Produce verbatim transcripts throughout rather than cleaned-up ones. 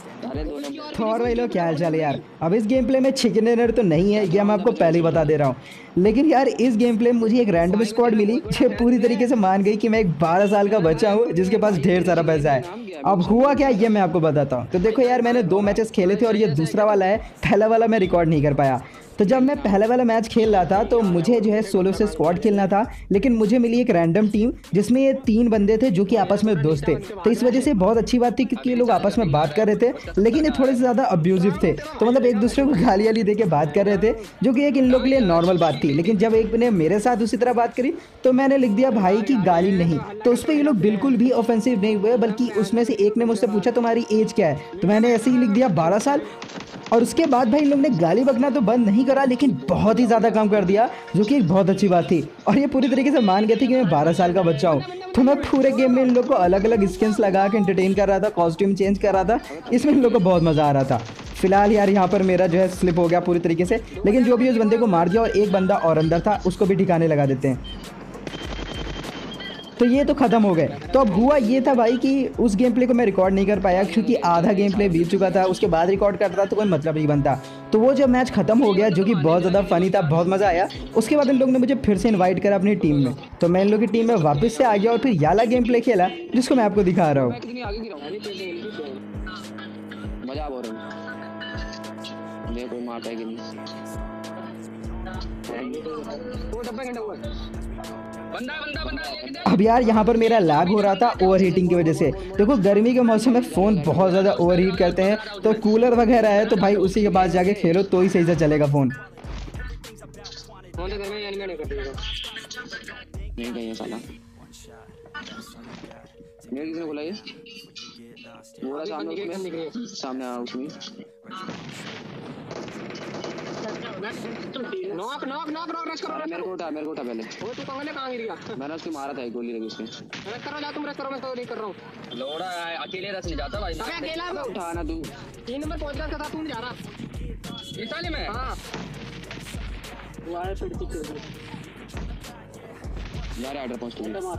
तो और भाई लोग क्या हाल चाल है यार। अब इस गेम प्ले में चिकन डिनर तो नहीं है, ये मैं आपको पहले ही बता दे रहा हूँ। लेकिन यार इस गेम प्ले में मुझे एक रैंडम स्क्वाड मिली जो पूरी तरीके से मान गई कि मैं एक बारह साल का बच्चा हूँ जिसके पास ढेर सारा पैसा है। अब हुआ क्या ये मैं आपको बताता हूँ। तो देखो यार, मैंने दो मैचेस खेले थे और ये दूसरा वाला है, पहला वाला मैं रिकॉर्ड नहीं कर पाया। तो जब मैं पहले वाला मैच खेल रहा था तो मुझे जो है सोलो से स्क्वाड खेलना था, लेकिन मुझे मिली एक रैंडम टीम जिसमें ये तीन बंदे थे जो कि आपस में दोस्त थे। तो इस वजह से बहुत अच्छी बात थी क्योंकि ये लोग आपस में बात कर रहे थे, लेकिन ये थोड़े से ज़्यादा अब्यूजिव थे। तो मतलब एक दूसरे को गाली वाली दे के बात कर रहे थे, जो कि एक इन लोग के लिए नॉर्मल बात थी। लेकिन जब एक ने मेरे साथ उसी तरह बात करी तो मैंने लिख दिया भाई की गाली नहीं। तो उस पर ये लोग बिल्कुल भी ऑफेंसिव नहीं हुए, बल्कि उसमें से एक ने मुझसे पूछा तुम्हारी एज क्या है, तो मैंने ऐसे ही लिख दिया बारह साल। और उसके बाद भाई इन लोग ने गाली बकना तो बंद नहीं करा, लेकिन बहुत ही ज़्यादा कम कर दिया, जो कि एक बहुत अच्छी बात थी। और ये पूरी तरीके से मान गए थे कि मैं बारह साल का बच्चा हूँ। तो मैं पूरे गेम में इन लोग को अलग अलग स्किन्स लगा के एंटरटेन कर रहा था, कॉस्ट्यूम चेंज कर रहा था। इसमें इन लोग को बहुत मज़ा आ रहा था। फिलहाल यार यहाँ पर मेरा जो है स्लिप हो गया पूरी तरीके से, लेकिन जो भी उस बंदे को मार दिया और एक बंदा और अंदर था उसको भी ठिकाने लगा देते हैं। तो ये तो ख़त्म हो गए। तो अब हुआ ये था भाई कि उस गेम प्ले को मैं रिकॉर्ड नहीं कर पाया क्योंकि आधा गेम प्ले बीत चुका था। उसके बाद रिकॉर्ड करता तो कोई मतलब नहीं बनता। तो वो जब मैच ख़त्म हो गया, जो कि बहुत ज़्यादा फनी था, बहुत मज़ा आया। उसके बाद इन लोग ने मुझे फिर से इन्वाइट करा अपनी टीम में, तो मैं इन लोग की टीम में वापस से आ गया और फिर ये वाला गेम प्ले खेला जिसको मैं आपको दिखा रहा हूँ। अब यार यहाँ पर मेरा लैग हो रहा था ओवर हीटिंग की वजह से। देखो गर्मी के मौसम में फ़ोन बहुत ज़्यादा ओवर हीट करते हैं, तो कूलर वगैरह है तो भाई उसी के पास जाके खेलो तो ही सही से चलेगा फ़ोन। सामने आ उसमें knock knock knock knock rush करो। मेरे को उठा मेरे को उठा पहले। वो तू कहां ले कहां गिर गया? मैंने उसको मारा था, एक गोली लगी उसमें। रश करो, जा तुम रश करो, मैं तो नहीं कर रहा हूं। लोड़ा अकेले रश नहीं जाता भाई। अबे अकेला मैं उठाना तू तीन नंबर पहुंच रहा था, तू नहीं जा रहा इस वाले में। हां वाले पे टिक यार आर्डर पहुंच गया।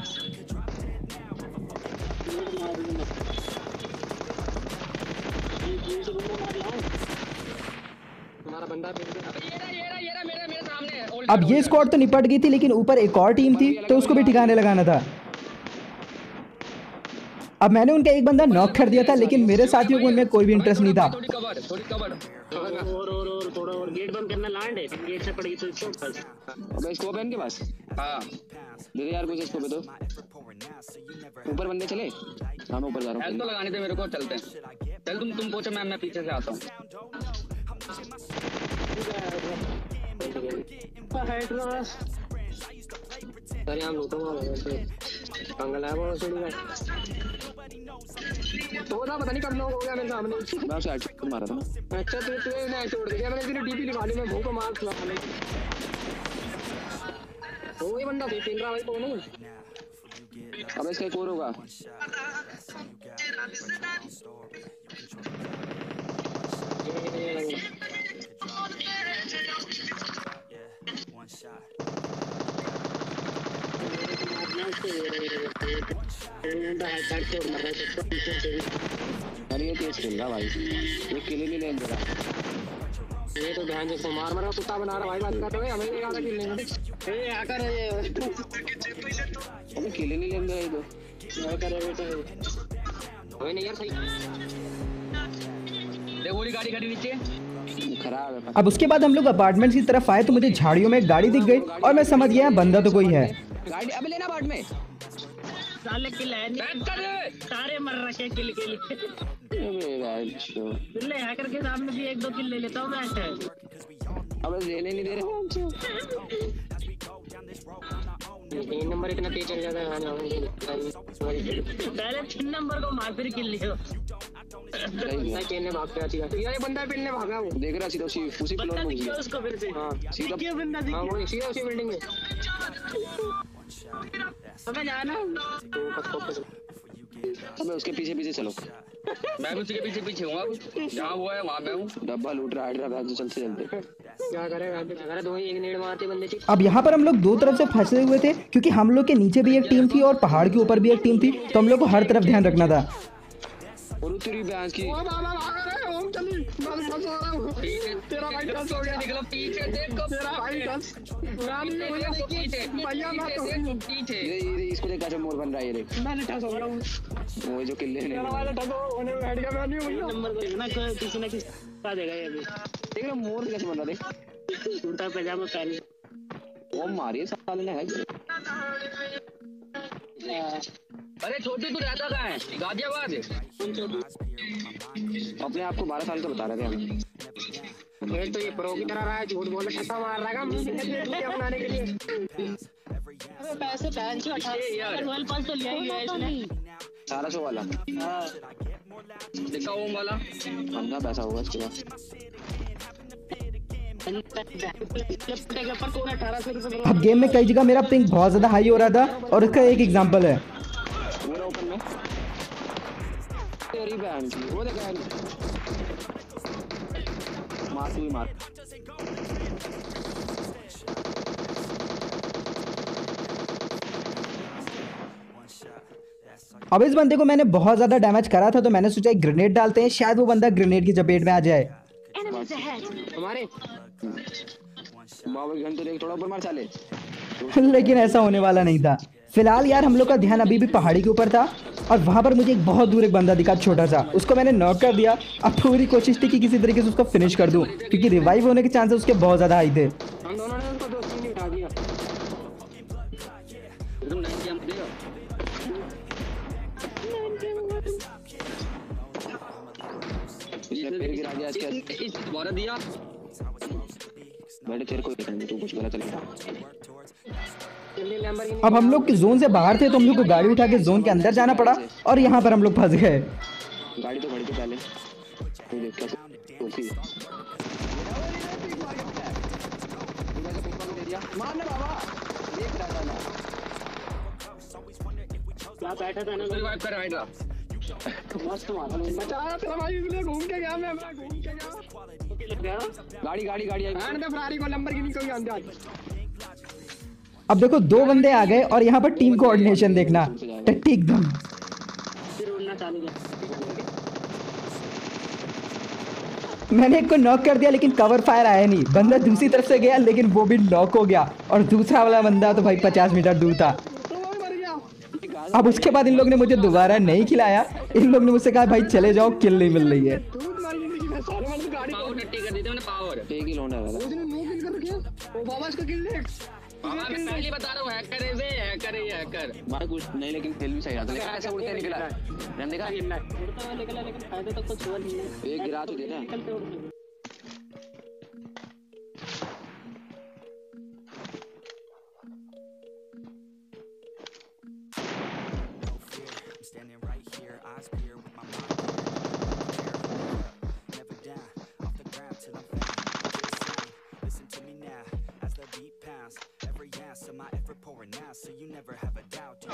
अब ये स्क्वाड तो निपट गई थी, लेकिन ऊपर एक और टीम थी तो उसको भी ठिकाने लगाना था। अब मैंने उनका एक बंदा नॉक कर दिया था, लेकिन मेरे साथियों को उनमें कोई भी इंटरेस्ट नहीं था। थोड़ी कवर थोड़ी कवर और और और थोड़ा और गेट बंद करना लैंड है, गेट से पड़ेगी तो इसको बस। अबे स्कोप है इनके पास। हां दे दे यार कुछ स्कोप है तो। ऊपर बंदे चले, हम ऊपर जा रहा हूं। हेल्थ तो लगाने दे मेरे को, चलते हैं। चल तुम तुम पहुंचो, मैं मैं पीछे से आता हूं। अरे हम लूटूंगा पंगल है वो छोड़ गया। तो ना पता नहीं कब लोग हो गया मेरे सामने। मैं उसे हेडशॉट मारा था। अच्छा तू तू ने छोड़ दिया, मैंने तेरी डीपी लिखा ली, मैं भूख मार खा ले। वो ही बंदा देख रहा भाई कौन है। अब इसका एक और होगा। अरे ये तेज खेल रहा भाई, ये किले नहीं लेने दे रहा। ये तो ध्यान से मार मार कुत्ता बना रहा भाई। बात कर रहे हमें ज्यादा किल लेंगे। ए आकर ये अबे किले नहीं लेने दे रहा। ये तो क्या कर रहे बेटा हमें नहीं यार सही। देखो वो गाड़ी खड़ी नीचे खराब है। अब उसके बाद हम लोग अपार्टमेंट्स की तरफ आए तो मुझे झाड़ियों में एक गाड़ी दिख गई और मैं समझ गया बंदा तो कोई है। गाड़ी अबे लेना बाट में साले किल है नहीं, सारे मर रखे किल के लिए। अबे गाइस ले हैकर के सामने भी एक दो किल ले लेता हूं मैं। अबे लेने नहीं दे रहे। तीन नंबर इतना तेज चल जाता है। पहले तीन नंबर को मार फिर किल लियो। नहीं पेन ने भाग गया ठीक है। ये बंदा पेन ने भागा, वो देख रहा सीधा उसी उसी फ्लोर में घुस गया उसको फिर से। हां सीधा क्या बंदा दिख। हां वो सीधा उसी बिल्डिंग में। अबे जाना तो कस अबे उसके पीछे पीछे चलो। मैं उसके पीछे पीछे हूं। अब जहां वो है वहां मैं हूं। डब्बा लूट रहा है बैग, चलते चलते क्या करेगा। अगर दो ही एक नेड मारते बंदे ठीक। अब यहाँ पर हम लोग दो तरफ से फंसे हुए थे क्योंकि हम लोग के नीचे भी एक टीम थी और पहाड़ के ऊपर भी एक टीम थी, तो हम लोग को हर तरफ ध्यान रखना था। और तेरी भैंस की ओ बाबा भाग रहे ओम चली मैं फंस रहा हूं तेरा भाई टच हो गया निकलो पीछे देखो तेरा भाई टच गाड़ी में भैया पीछे भैया मैं तो पीछे ये ये इसको देख कैसे मोर बन रहा है ये देख मैंने टच हो रहा हूं वो जो किले ने तेरा वाला टच होने में बैठ गया मैं नहीं भैया नंबर देखना किसी ना किसी का देगा ये अभी देख रहा मोर कैसे बन रहा देख कुर्ता पजामा पहन वो मारिए साले ने है अरे छोटू तू रहता कहाँ है गाजियाबाद अपने आप को बारह साल का बता रहे थे हमें ये तो ये प्रो की तरह रहा है झूठ बोल छक्का मार रहा है वीडियो बनाने के लिए अबे पैसे बैंक से अठारह रॉयल पास तो लिया ही है इसने अठारह सौ वाला हां देखा वो वाला कितना पैसा होगा इसके पास अब गेम में कई जगह मेरा पिंग बहुत ज्यादा हाई हो रहा था और इसका एक एग्जांपल है मेरा ओपन में तेरी बहन की वो देखा मार तू ही मार अब इस बंदे को मैंने बहुत ज्यादा डैमेज करा था तो मैंने सोचा एक ग्रेनेड डालते हैं शायद वो बंदा ग्रेनेड की चपेट में आ जाए हमारे बाबा घंटे देख थोड़ा ऊपर मार चाले लेकिन ऐसा होने वाला नहीं था। फिलहाल यार हम लोग का ध्यान अभी भी पहाड़ी के ऊपर था और वहां पर मुझे एक बहुत दूर एक बंदा दिखा छोटा सा, उसको मैंने नॉक कर दिया। अब पूरी कोशिश थी कि किसी तरीके से उसको फिनिश कर दूं क्योंकि रिवाइव होने के चांसेस उसके बहुत ज्यादा हाई थे। हम दोनों ने उसको दोस्ती नहीं उठा दिया तुम नहीं किया मुझे इसने फिर गिरा दिया इसके इस बार दिया मैंने तेरे को देखा तू कुछ गलत नहीं। अब हम लोग जोन से बाहर थे तो हम लोग को गाड़ी उठा के जोन के अंदर जाना पड़ा और यहाँ पर हम लोग फंस गए। गाड़ी तो गाड़ी तो पहले तू देख क्या कोसी मारने बाबा देख रहा था क्या बैठा था ना रिवाइव कर आएगा मस्त मारा मैं चला रहा था भाई इसलिए घूम के गया मैं घूम के गया गाड़ी गाड़ी गाड़ी आई मैं फरारी को नंबर की नहीं कोई अंदाज। अब देखो दो बंदे आ गए और यहाँ पर टीम कोऑर्डिनेशन देखना टट्टी एकदम फिर उड़ना चालू किया मैंने एक को नॉक कर दिया लेकिन कवर फायर आया नहीं, बंदा दूसरी तरफ से गया लेकिन वो भी नॉक हो गया और दूसरा वाला बंदा तो भाई पचास मीटर दूर था। अब उसके बाद इन लोग ने मुझे दोबारा नहीं खिलाया, इन लोग ने मुझसे कहा भाई चले जाओ किल नहीं मिल रही है। पहले बता रहा हूँ हैकर है हैकर है हैकर मार कुछ नहीं लेकिन खेल भी सही रहा था ऐसे उड़ते निकला मैंने देखा उड़ता निकला लेकिन फायदे तक कुछ हुआ नहीं है एक गिरा तो देना So you never have a doubt.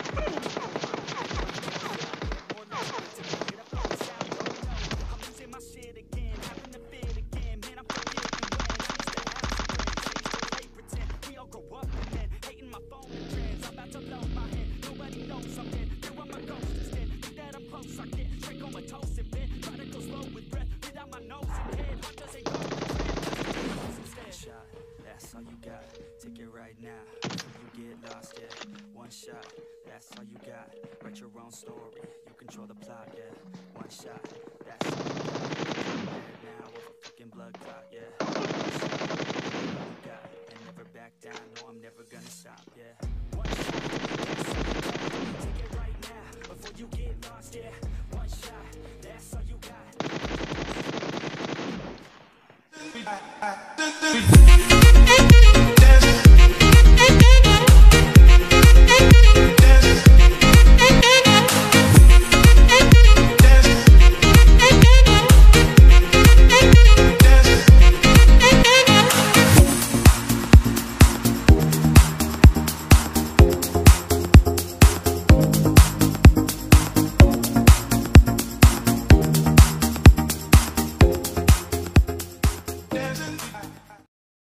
I'm losing my shit again, having to fit again. Man, I'm forgetting when. Pretend we all grow up and then hating my phone and trends. I'm about to blow my head. Nobody knows I'm dead. Here I'm a ghost instead. Think that I'm close, I get straight comatose in bed. Try to go slow with breath, without my nose and head. Heart doesn't go instead. Shot, that's all you got. Take it right now. Get lost, yeah. One shot, that's all you got. Write your own story, you control the plot, yeah. One shot, that's all you got. Now with a fucking blood clot, yeah. One shot, that's all you got. And never back down, no, I'm never gonna stop, yeah. One shot, take it right now before you get lost, yeah. One shot, that's all you got.